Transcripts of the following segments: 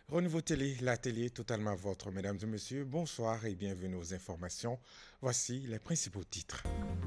Renouveau Télé, la télé totalement vôtre, mesdames et messieurs. Bonsoir et bienvenue aux informations. Voici les principaux titres.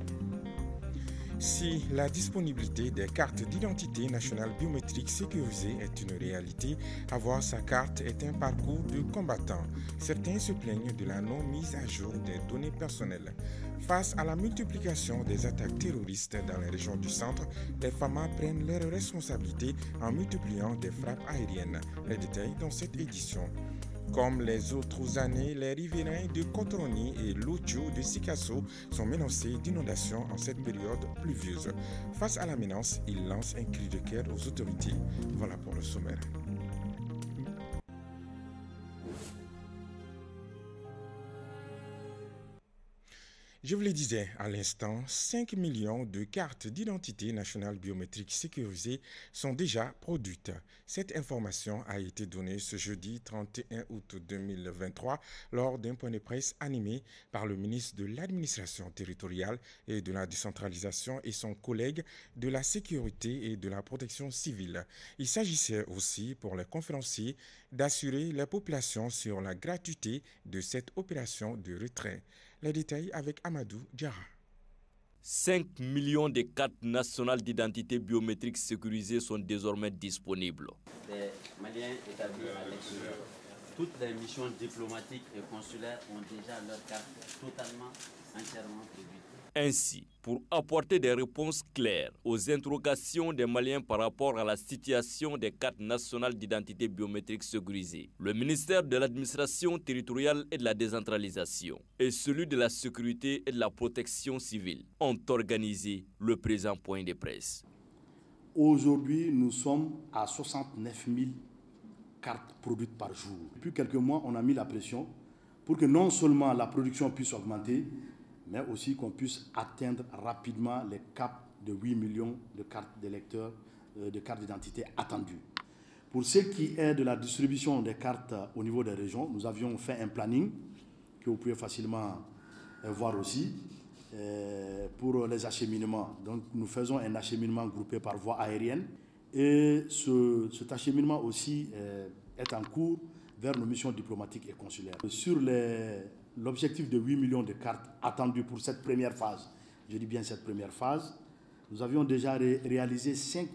Si la disponibilité des cartes d'identité nationale biométrique sécurisées est une réalité, avoir sa carte est un parcours de combattant. Certains se plaignent de la non-mise à jour des données personnelles. Face à la multiplication des attaques terroristes dans les régions du centre, les FAMA prennent leurs responsabilités en multipliant des frappes aériennes. Les détails dans cette édition. Comme les autres années, les riverains de Cotroni et Lucho de Sikasso sont menacés d'inondations en cette période pluvieuse. Face à la menace, ils lancent un cri de cœur aux autorités. Voilà pour le sommaire. Je vous le disais à l'instant, 5 millions de cartes d'identité nationale biométrique sécurisées sont déjà produites. Cette information a été donnée ce jeudi 31 août 2023 lors d'un point de presse animé par le ministre de l'Administration territoriale et de la décentralisation et son collègue de la sécurité et de la protection civile. Il s'agissait aussi pour les conférenciers d'assurer la population sur la gratuité de cette opération de retrait. Les détails avec Amadou Diarra. 5 millions de cartes nationales d'identité biométrique sécurisées sont désormais disponibles. Les Maliens établis à l'extérieur, toutes les missions diplomatiques et consulaires ont déjà leur carte totalement, entièrement produite. Ainsi, pour apporter des réponses claires aux interrogations des Maliens par rapport à la situation des cartes nationales d'identité biométrique sécurisées, le ministère de l'Administration territoriale et de la décentralisation et celui de la sécurité et de la protection civile ont organisé le présent point de presse. Aujourd'hui, nous sommes à 69 000 cartes produites par jour. Depuis quelques mois, on a mis la pression pour que non seulement la production puisse augmenter, mais aussi qu'on puisse atteindre rapidement les caps de 8 millions de cartes d'électeurs, de cartes d'identité attendues. Pour ce qui est de la distribution des cartes au niveau des régions, nous avions fait un planning que vous pouvez facilement voir aussi pour les acheminements. Donc nous faisons un acheminement groupé par voie aérienne et cet acheminement aussi est en cours vers nos missions diplomatiques et consulaires. Sur l'objectif de 8 millions de cartes attendues pour cette première phase, je dis bien cette première phase, nous avions déjà réalisé 5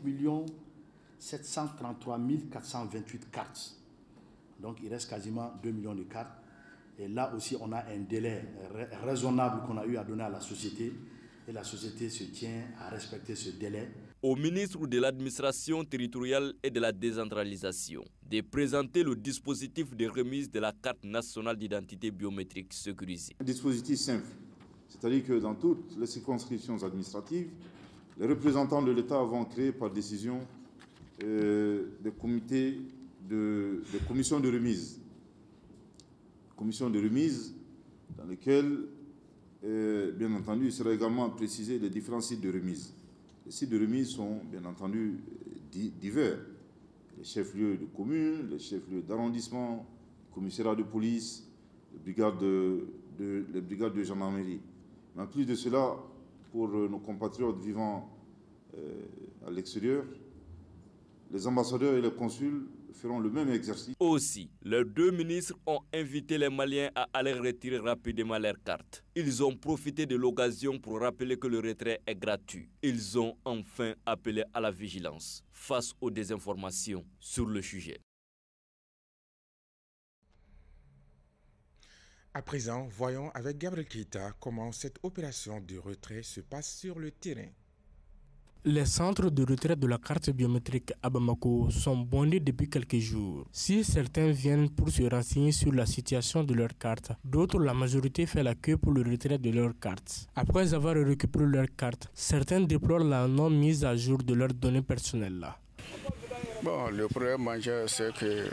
733 428 cartes. Donc il reste quasiment 2 millions de cartes. Et là aussi, on a un délai raisonnable qu'on a eu à donner à la société. Et la société se tient à respecter ce délai. Au ministre de l'Administration territoriale et de la décentralisation de présenter le dispositif de remise de la carte nationale d'identité biométrique sécurisée. Un dispositif simple, c'est-à-dire que dans toutes les circonscriptions administratives, les représentants de l'État vont créer par décision des comités, des commissions de remise. Commissions de remise dans lesquelles bien entendu, il sera également précisé les différents sites de remise. Les sites de remise sont bien entendu divers. Les chefs-lieux de communes, les chefs-lieux d'arrondissement, les commissariats de police, les brigades de gendarmerie. Mais en plus de cela, pour nos compatriotes vivant à l'extérieur, les ambassadeurs et les consuls feront le même exercice. Aussi, les deux ministres ont invité les Maliens à aller retirer rapidement leurs cartes. Ils ont profité de l'occasion pour rappeler que le retrait est gratuit. Ils ont enfin appelé à la vigilance face aux désinformations sur le sujet. À présent, voyons avec Gabriel Keita comment cette opération de retrait se passe sur le terrain. Les centres de retrait de la carte biométrique à Bamako sont bondés depuis quelques jours. Si certains viennent pour se renseigner sur la situation de leur carte, d'autres, la majorité, fait la queue pour le retrait de leur carte. Après avoir récupéré leur carte, certains déplorent la non-mise à jour de leurs données personnelles. Bon, le problème majeur, c'est qu'il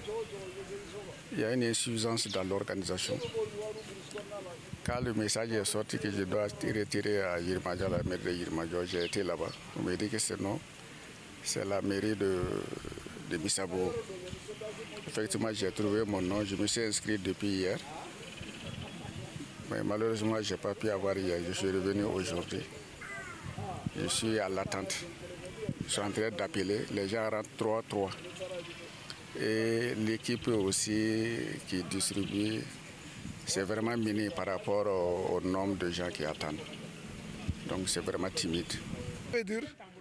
y a une insuffisance dans l'organisation. Quand le message est sorti que je dois retirer à Yirmaja, la mairie de Yirmaja, j'ai été là-bas. On m'a dit que c'est non, c'est la mairie de Bissabo. Effectivement, j'ai trouvé mon nom, je me suis inscrit depuis hier. Mais malheureusement, je n'ai pas pu avoir hier, je suis revenu aujourd'hui. Je suis à l'attente. Je suis en train d'appeler, les gens rentrent 3-3. Et l'équipe aussi qui distribue, c'est vraiment miné par rapport au nombre de gens qui attendent. Donc c'est vraiment timide. Je peux dire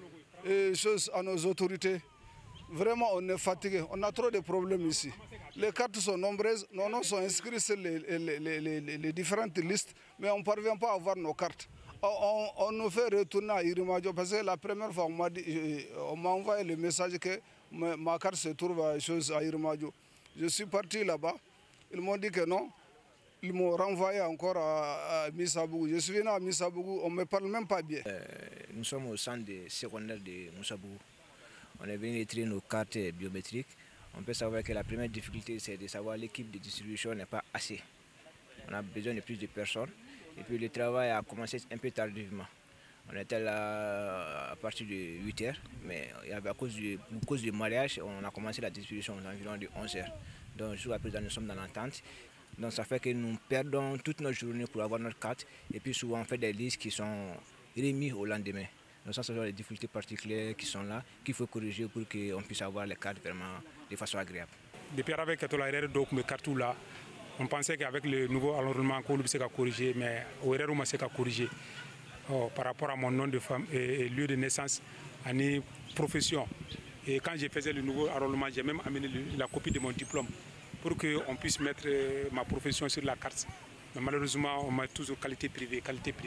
chose à nos autorités. Vraiment, on est fatigué. On a trop de problèmes ici. Les cartes sont nombreuses. Nos noms sont inscrits sur les différentes listes, mais on ne parvient pas à avoir nos cartes. On nous fait retourner à Irimadio parce que la première fois, on m'a envoyé le message que ma carte se trouve à Irimadio. Je suis parti là-bas. Ils m'ont dit que non. Ils m'ont renvoyé encore à Missabougou. Je suis venu à Missabougou, on ne me parle même pas bien. Nous sommes au centre secondaire de Missabougou. On est venu retirer nos cartes biométriques. On peut savoir que la première difficulté, c'est de savoir que l'équipe de distribution n'est pas assez. On a besoin de plus de personnes. Et puis le travail a commencé un peu tardivement. On était là à partir de 8 h, mais à cause du mariage, on a commencé la distribution aux environs de 11 h. Donc jusqu'à présent, nous sommes dans l'attente. Donc ça fait que nous perdons toute notre journée pour avoir notre carte. Et puis souvent, on fait des listes qui sont remises au lendemain. Donc ça, ce sont les difficultés particulières qui sont là, qu'il faut corriger pour qu'on puisse avoir les cartes vraiment de façon agréable. Depuis avec la carte là, on pensait qu'avec le nouveau environnement, on puisse corriger, mais au RR, on s'est corriger. Par rapport à mon nom de femme et lieu de naissance, à une profession. Et quand je faisais le nouveau enrôlement, j'ai même amené la copie de mon diplôme pour qu'on puisse mettre ma profession sur la carte. Mais malheureusement, on met toujours qualité privée.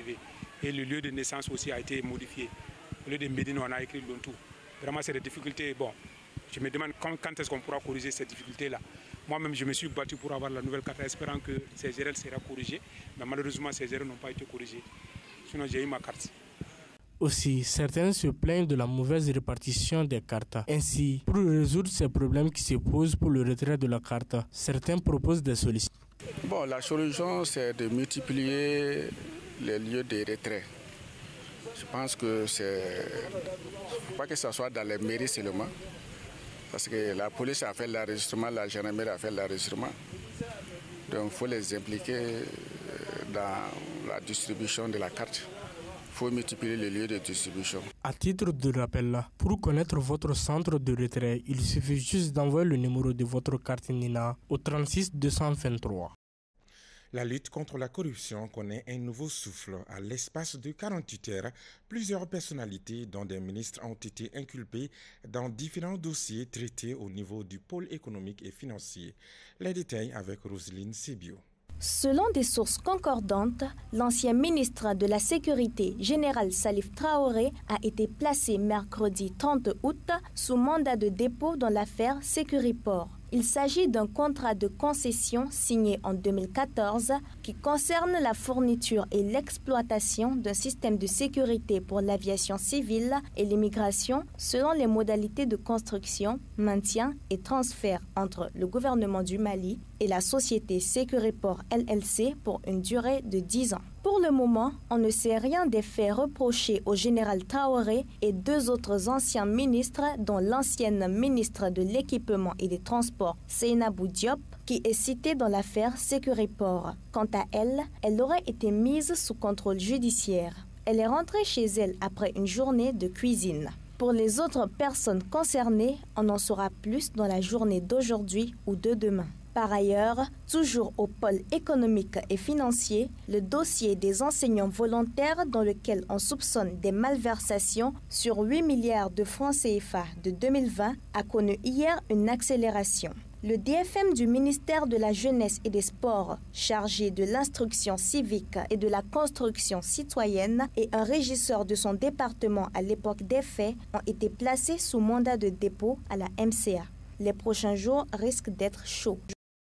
Et le lieu de naissance aussi a été modifié. Au lieu de Médine, on a écrit Lontou. Vraiment, c'est des difficultés. Bon, je me demande quand est-ce qu'on pourra corriger ces difficultés-là. Moi-même, je me suis battu pour avoir la nouvelle carte, espérant que ces erreurs seront corrigées. Mais malheureusement, ces erreurs n'ont pas été corrigées. Sinon, j'ai eu ma carte. Aussi, certains se plaignent de la mauvaise répartition des cartes. Ainsi, pour résoudre ces problèmes qui se posent pour le retrait de la carte, certains proposent des solutions. Bon, la solution, c'est de multiplier les lieux de retrait. Je pense que pas que ce soit dans les mairies seulement, parce que la police a fait l'enregistrement, la gendarmerie a fait l'enregistrement. Donc il faut les impliquer dans la distribution de la carte. Il faut multiplier les lieux de distribution. À titre de rappel, pour connaître votre centre de retrait, il suffit juste d'envoyer le numéro de votre carte NINA au 36 223. La lutte contre la corruption connaît un nouveau souffle. À l'espace de 48 heures, plusieurs personnalités, dont des ministres, ont été inculpées dans différents dossiers traités au niveau du pôle économique et financier. Les détails avec Roselyne Sébio. Selon des sources concordantes, l'ancien ministre de la Sécurité, général Salif Traoré, a été placé mercredi 30 août sous mandat de dépôt dans l'affaire Sécuriport. Il s'agit d'un contrat de concession signé en 2014 qui concerne la fourniture et l'exploitation d'un système de sécurité pour l'aviation civile et l'immigration selon les modalités de construction, maintien et transfert entre le gouvernement du Mali et la société Sécuriport LLC pour une durée de 10 ans. Pour le moment, on ne sait rien des faits reprochés au général Traoré et deux autres anciens ministres, dont l'ancienne ministre de l'Équipement et des Transports, Seynabou Diop, qui est citée dans l'affaire Sécuriport. Quant à elle, elle aurait été mise sous contrôle judiciaire. Elle est rentrée chez elle après une journée de cuisine. Pour les autres personnes concernées, on en saura plus dans la journée d'aujourd'hui ou de demain. Par ailleurs, toujours au pôle économique et financier, le dossier des enseignants volontaires dans lequel on soupçonne des malversations sur 8 milliards de francs CFA de 2020 a connu hier une accélération. Le DFM du ministère de la Jeunesse et des Sports, chargé de l'instruction civique et de la construction citoyenne, et un régisseur de son département à l'époque des faits ont été placés sous mandat de dépôt à la MCA. Les prochains jours risquent d'être chauds.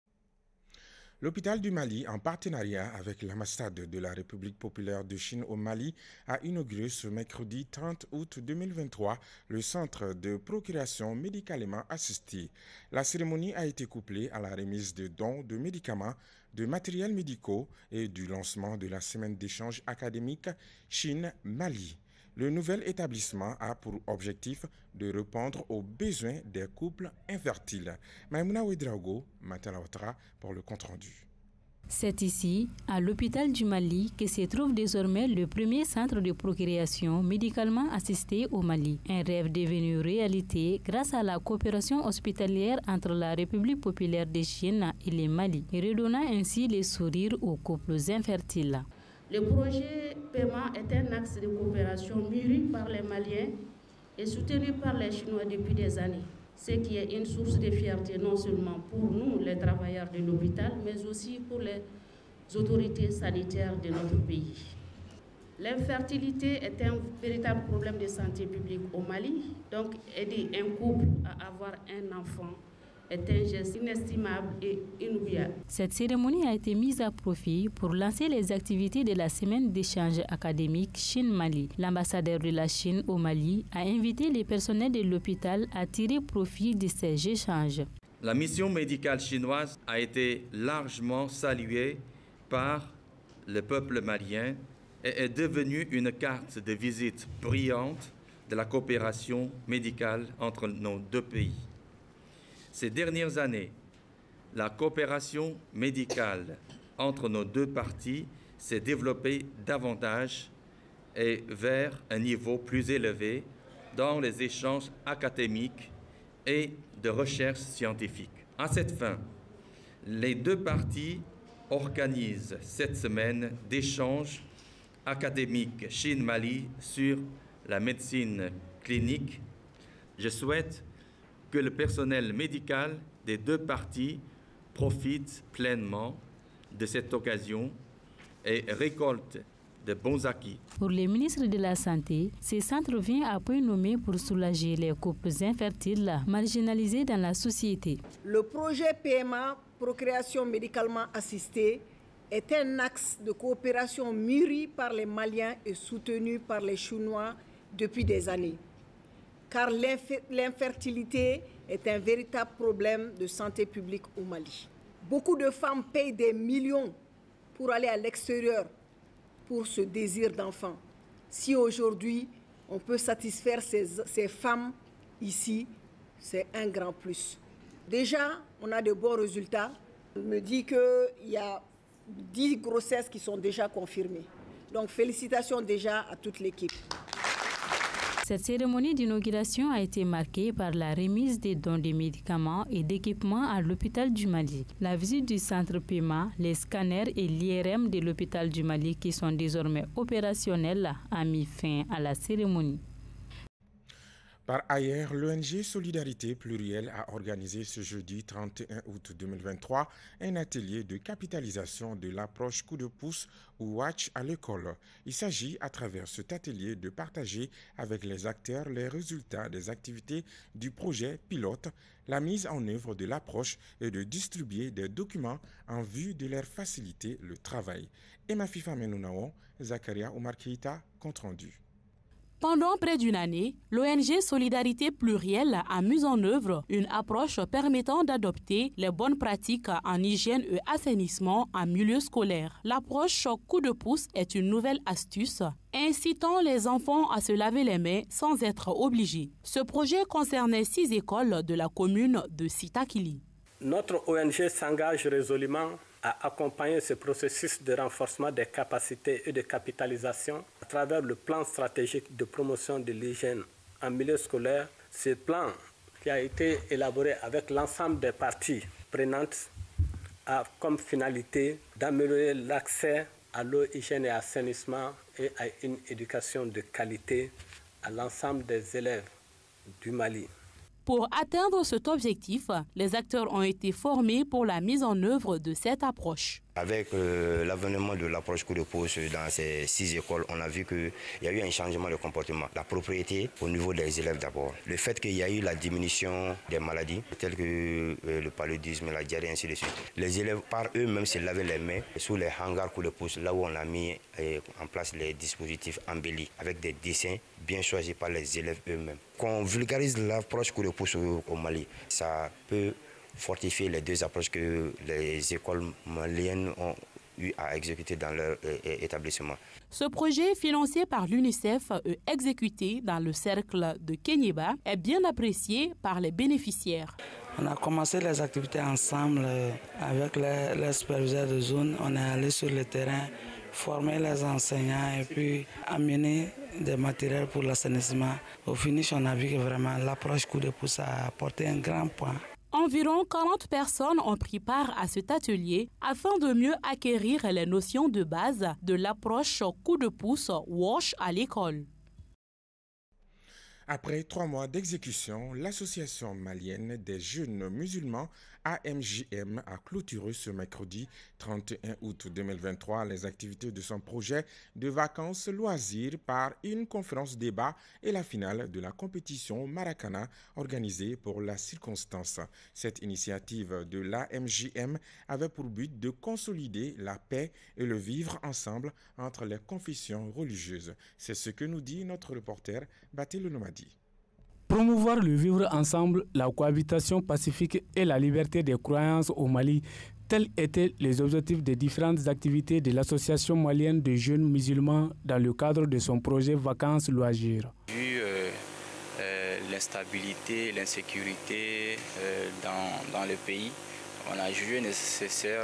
L'hôpital du Mali, en partenariat avec l'ambassade de la République populaire de Chine au Mali, a inauguré ce mercredi 30 août 2023 le centre de procuration médicalement assistée. La cérémonie a été couplée à la remise de dons de médicaments, de matériels médicaux et du lancement de la semaine d'échange académique Chine-Mali. Le nouvel établissement a pour objectif de répondre aux besoins des couples infertiles. Maïmouna Ouedraogo, Matala Ouattara pour le compte-rendu. C'est ici, à l'hôpital du Mali, que se trouve désormais le premier centre de procréation médicalement assisté au Mali. Un rêve devenu réalité grâce à la coopération hospitalière entre la République populaire de Chine et le Mali, redonnant ainsi les sourires aux couples infertiles. Le projet PEMA est un axe de coopération mûri par les Maliens et soutenu par les Chinois depuis des années, ce qui est une source de fierté non seulement pour nous, les travailleurs de l'hôpital, mais aussi pour les autorités sanitaires de notre pays. L'infertilité est un véritable problème de santé publique au Mali, donc aider un couple à avoir un enfant est un geste inestimable et inoubliable. Cette cérémonie a été mise à profit pour lancer les activités de la semaine d'échange académique Chine-Mali. L'ambassadeur de la Chine au Mali a invité les personnels de l'hôpital à tirer profit de ces échanges. La mission médicale chinoise a été largement saluée par le peuple malien et est devenue une carte de visite brillante de la coopération médicale entre nos deux pays. Ces dernières années, la coopération médicale entre nos deux parties s'est développée davantage et vers un niveau plus élevé dans les échanges académiques et de recherche scientifique. À cette fin, les deux parties organisent cette semaine d'échanges académiques Chine-Mali sur la médecine clinique. Je souhaite que le personnel médical des deux parties profite pleinement de cette occasion et récolte de bons acquis. Pour le ministre de la Santé, ce centre vient à point nommé pour soulager les couples infertiles marginalisés dans la société. Le projet PMA, procréation médicalement assistée, est un axe de coopération mûri par les Maliens et soutenu par les Chinois depuis des années. Car l'infertilité est un véritable problème de santé publique au Mali. Beaucoup de femmes payent des millions pour aller à l'extérieur pour ce désir d'enfant. Si aujourd'hui, on peut satisfaire ces femmes ici, c'est un grand plus. Déjà, on a de bons résultats. On me dit qu'il y a 10 grossesses qui sont déjà confirmées. Donc, félicitations déjà à toute l'équipe. Cette cérémonie d'inauguration a été marquée par la remise des dons de médicaments et d'équipements à l'hôpital du Mali. La visite du centre PEMA, les scanners et l'IRM de l'hôpital du Mali qui sont désormais opérationnels a mis fin à la cérémonie. Par ailleurs, l'ONG Solidarité Plurielle a organisé ce jeudi 31 août 2023 un atelier de capitalisation de l'approche coup de pouce ou watch à l'école. Il s'agit à travers cet atelier de partager avec les acteurs les résultats des activités du projet pilote, la mise en œuvre de l'approche et de distribuer des documents en vue de leur faciliter le travail. Emma Fifa Menounaon, Zakaria Oumar Keïta, compte rendu. Pendant près d'une année, l'ONG Solidarité Plurielle a mis en œuvre une approche permettant d'adopter les bonnes pratiques en hygiène et assainissement en milieu scolaire. L'approche coup de pouce est une nouvelle astuce incitant les enfants à se laver les mains sans être obligés. Ce projet concernait 6 écoles de la commune de Sitakili. Notre ONG s'engage résolument à accompagner ce processus de renforcement des capacités et de capitalisation à travers le plan stratégique de promotion de l'hygiène en milieu scolaire. Ce plan, qui a été élaboré avec l'ensemble des parties prenantes, a comme finalité d'améliorer l'accès à l'eau, hygiène et assainissement et à une éducation de qualité à l'ensemble des élèves du Mali. Pour atteindre cet objectif, les acteurs ont été formés pour la mise en œuvre de cette approche. Avec l'avènement de l'approche coup de pouce dans ces 6 écoles, on a vu qu'il y a eu un changement de comportement. La propriété au niveau des élèves d'abord. Le fait qu'il y a eu la diminution des maladies, telles que le paludisme, la diarrhée, ainsi de suite. Les élèves, par eux-mêmes, se lavaient les mains sous les hangars coup de pouce, là où on a mis en place les dispositifs embellis, avec des dessins bien choisis par les élèves eux-mêmes. Qu'on vulgarise l'approche coup de pouce au Mali, ça peut fortifier les 2 approches que les écoles maliennes ont eu à exécuter dans leur établissement. Ce projet, financé par l'UNICEF et exécuté dans le cercle de Kenyeba, est bien apprécié par les bénéficiaires. On a commencé les activités ensemble avec les superviseurs de zone. On est allé sur le terrain, former les enseignants et puis amener des matériels pour l'assainissement. Au finish, on a vu que vraiment l'approche coup de pouce a apporté un grand point. Environ 40 personnes ont pris part à cet atelier afin de mieux acquérir les notions de base de l'approche coup de pouce WASH à l'école. Après 3 mois d'exécution, l'association malienne des jeunes musulmans AMJM a clôturé ce mercredi 31 août 2023 les activités de son projet de vacances loisirs par une conférence débat et la finale de la compétition Maracana organisée pour la circonstance. Cette initiative de l'AMJM avait pour but de consolider la paix et le vivre ensemble entre les confessions religieuses. C'est ce que nous dit notre reporter Batil Nomadi. Promouvoir le vivre ensemble, la cohabitation pacifique et la liberté des croyances au Mali, tels étaient les objectifs des différentes activités de l'Association malienne de jeunes musulmans dans le cadre de son projet Vacances Loisirs. Vu l'instabilité, l'insécurité dans le pays, on a jugé nécessaire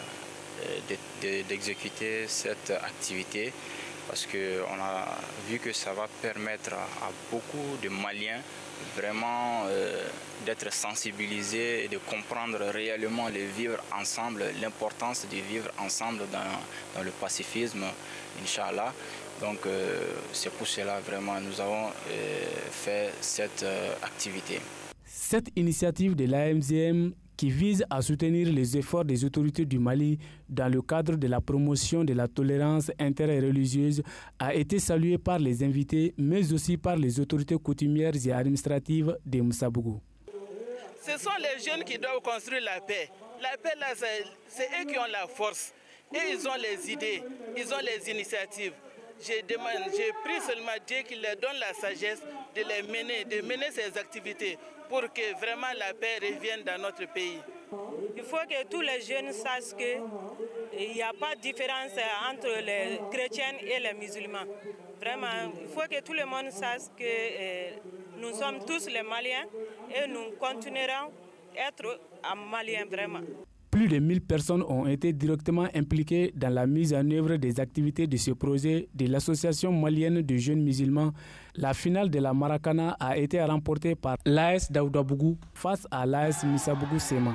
d'exécuter cette activité, parce qu'on a vu que ça va permettre à beaucoup de Maliens vraiment d'être sensibilisés et de comprendre réellement le vivre ensemble, l'importance de vivre ensemble dans le pacifisme, Inch'Allah. Donc c'est pour cela vraiment nous avons fait cette activité. Cette initiative de l'AMJM qui vise à soutenir les efforts des autorités du Mali dans le cadre de la promotion de la tolérance interreligieuse a été saluée par les invités, mais aussi par les autorités coutumières et administratives de Moussabougou. Ce sont les jeunes qui doivent construire la paix. La paix, là, c'est eux qui ont la force. Et ils ont les idées, ils ont les initiatives. J'ai pris seulement Dieu qu'il leur donne la sagesse de mener ces activités pour que vraiment la paix revienne dans notre pays. Il faut que tous les jeunes sachent qu'il n'y a pas de différence entre les chrétiens et les musulmans. Vraiment, il faut que tout le monde sache que nous sommes tous les Maliens et nous continuerons à être Maliens vraiment. Plus de 1000 personnes ont été directement impliquées dans la mise en œuvre des activités de ce projet de l'Association malienne de jeunes musulmans. La finale de la Maracana a été remportée par l'AS Daoudabougou face à l'AS Missabougou Sema.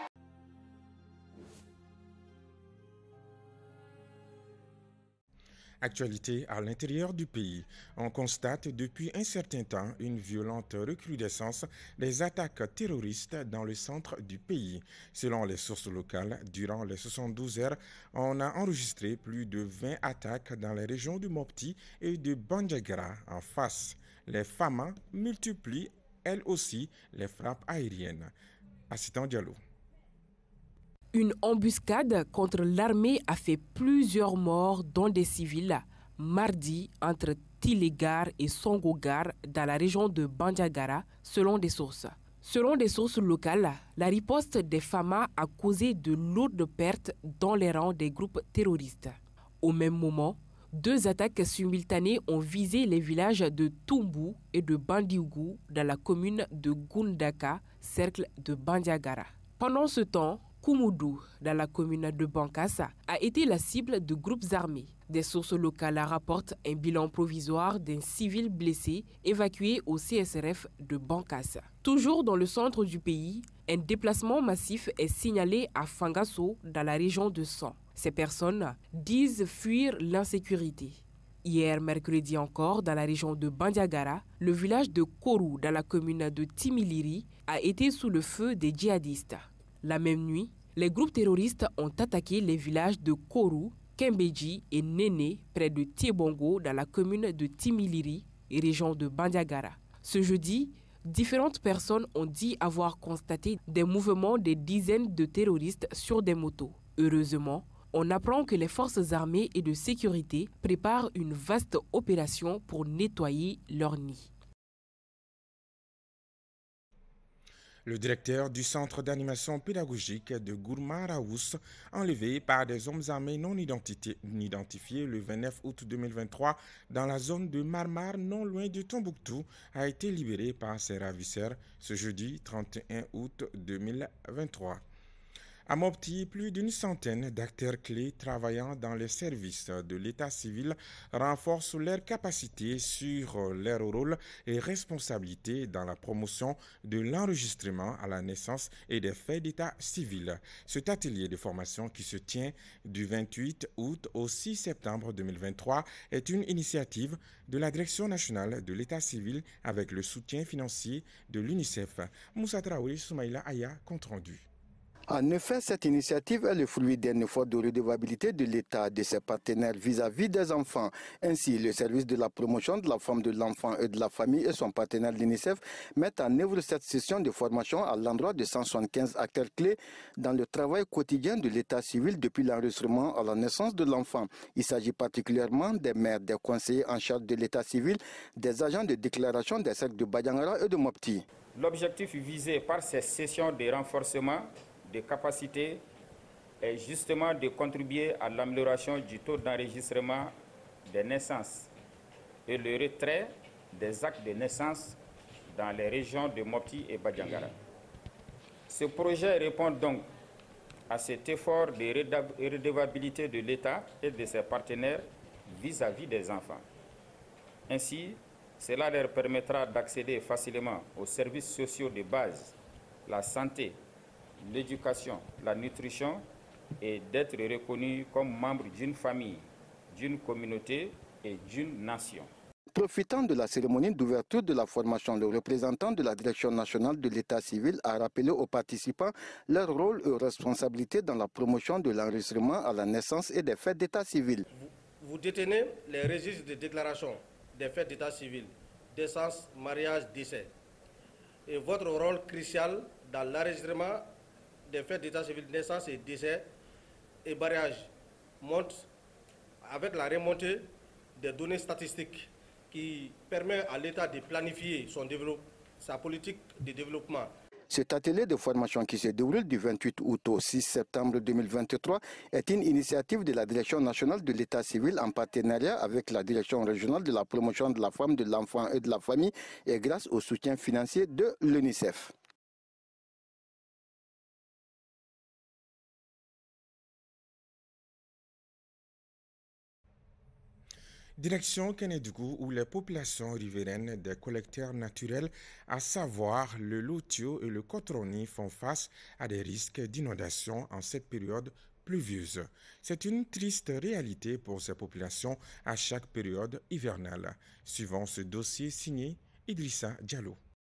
Actualité à l'intérieur du pays. On constate depuis un certain temps une violente recrudescence des attaques terroristes dans le centre du pays. Selon les sources locales, durant les 72 heures, on a enregistré plus de 20 attaques dans les régions de Mopti et de Bandiagara en face. Les FAMA multiplient elles aussi les frappes aériennes. Assistant Diallo. Une embuscade contre l'armée a fait plusieurs morts, dont des civils, mardi entre Tilegar et Songogar dans la région de Bandiagara, selon des sources. Selon des sources locales, la riposte des FAMA a causé de lourdes pertes dans les rangs des groupes terroristes. Au même moment, 2 attaques simultanées ont visé les villages de Tumbu et de Bandiougou dans la commune de Gundaka, cercle de Bandiagara. Pendant ce temps, Koumoudou, dans la commune de Bankassa, a été la cible de groupes armés. Des sources locales rapportent un bilan provisoire d'un civil blessé évacué au CSRF de Bankassa. Toujours dans le centre du pays, un déplacement massif est signalé à Fangasso, dans la région de San. Ces personnes disent fuir l'insécurité. Hier, mercredi encore, dans la région de Bandiagara, le village de Korou, dans la commune de Timiliri, a été sous le feu des djihadistes. La même nuit, les groupes terroristes ont attaqué les villages de Korou, Kembeji et Néné, près de Tiebongo, dans la commune de Timiliri, région de Bandiagara. Ce jeudi, différentes personnes ont dit avoir constaté des mouvements de dizaines de terroristes sur des motos. Heureusement, on apprend que les forces armées et de sécurité préparent une vaste opération pour nettoyer leurs nids. Le directeur du centre d'animation pédagogique de Gourma-Raous, enlevé par des hommes armés non identifiés le 29 août 2023 dans la zone de Marmar, non loin de Tombouctou, a été libéré par ses ravisseurs ce jeudi 31 août 2023. À Mopti, plus d'une centaine d'acteurs clés travaillant dans les services de l'état civil renforcent leurs capacités sur leur rôle et responsabilités dans la promotion de l'enregistrement à la naissance et des faits d'état civil. Cet atelier de formation qui se tient du 28 août au 6 septembre 2023 est une initiative de la Direction nationale de l'état civil avec le soutien financier de l'UNICEF. Moussa Traoré, Soumaïla Aya, compte rendu. En effet, cette initiative est le fruit d'un effort de redevabilité de l'État de ses partenaires vis-à-vis des enfants. Ainsi, le service de la promotion de la femme, de l'enfant et de la famille et son partenaire l'UNICEF mettent en œuvre cette session de formation à l'endroit de 175 acteurs clés dans le travail quotidien de l'État civil depuis l'enregistrement à la naissance de l'enfant. Il s'agit particulièrement des maires, des conseillers en charge de l'État civil, des agents de déclaration des cercles de Badiangara et de Mopti. L'objectif visé par ces sessions de renforcement des capacités est justement de contribuer à l'amélioration du taux d'enregistrement des naissances et le retrait des actes de naissance dans les régions de Mopti et Badiangara. Ce projet répond donc à cet effort de redevabilité de l'État et de ses partenaires vis-à-vis des enfants. Ainsi, cela leur permettra d'accéder facilement aux services sociaux de base, la santé, l'éducation, la nutrition et d'être reconnus comme membres d'une famille, d'une communauté et d'une nation. Profitant de la cérémonie d'ouverture de la formation, le représentant de la Direction nationale de l'État civil a rappelé aux participants leur rôle et responsabilités dans la promotion de l'enregistrement à la naissance et des faits d'état civil. Vous détenez les registres de déclaration des faits d'état civil, naissance, mariage, décès. Et votre rôle crucial dans l'enregistrement des faits d'état civil, naissance et décès et mariage monte avec la remontée des données statistiques qui permet à l'État de planifier sa politique de développement. Cet atelier de formation qui se déroule du 28 août au 6 septembre 2023 est une initiative de la Direction nationale de l'État civil en partenariat avec la Direction régionale de la promotion de la femme, de l'enfant et de la famille et grâce au soutien financier de l'UNICEF. Direction Kénédougou où les populations riveraines des collecteurs naturels, à savoir le Lotio et le Cotroni, font face à des risques d'inondation en cette période pluvieuse. C'est une triste réalité pour ces populations à chaque période hivernale. Suivant ce dossier signé Idrissa Diallo.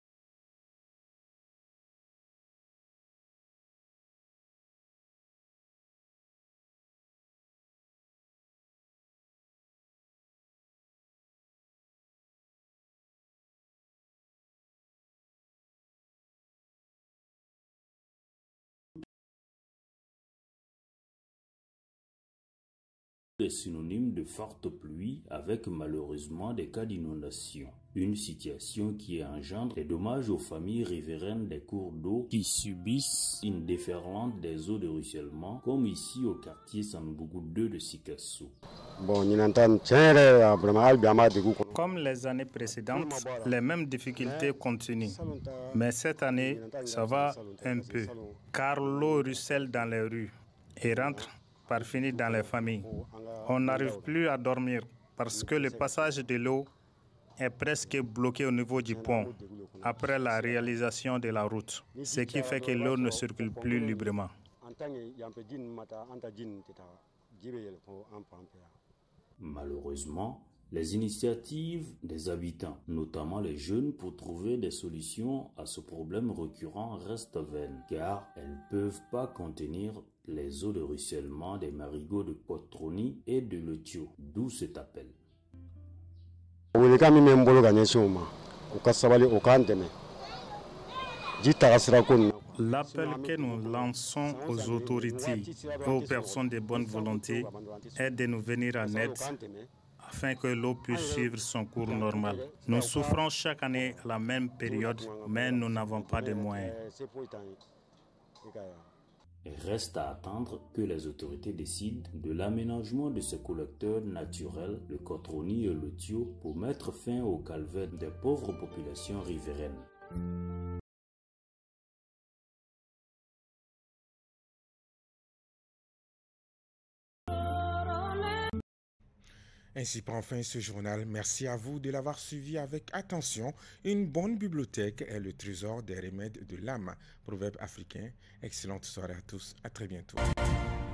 Est synonyme de fortes pluies avec malheureusement des cas d'inondation. Une situation qui engendre des dommages aux familles riveraines des cours d'eau qui subissent une déferlante des eaux de ruissellement comme ici au quartier Sambougou 2 de Sikasso. Comme les années précédentes, les mêmes difficultés continuent. Mais cette année, ça va un peu car l'eau ruisselle dans les rues et rentre par finir dans les familles. On n'arrive plus à dormir parce que le passage de l'eau est presque bloqué au niveau du pont après la réalisation de la route, ce qui fait que l'eau ne circule plus librement. Malheureusement, les initiatives des habitants, notamment les jeunes, pour trouver des solutions à ce problème récurrent restent vaines, car elles ne peuvent pas contenir les eaux de ruissellement des marigots de Cotroni et de Lotio, d'où cet appel. L'appel que nous lançons aux autorités et aux personnes de bonne volonté est de nous venir en aide afin que l'eau puisse suivre son cours normal. Nous souffrons chaque année à la même période, mais nous n'avons pas de moyens. Il reste à attendre que les autorités décident de l'aménagement de ces collecteurs naturels, le Kotroni et le Tio, pour mettre fin au calvaire des pauvres populations riveraines. Ainsi prend fin ce journal. Merci à vous de l'avoir suivi avec attention. Une bonne bibliothèque est le trésor des remèdes de l'âme. Proverbe africain. Excellente soirée à tous. À très bientôt.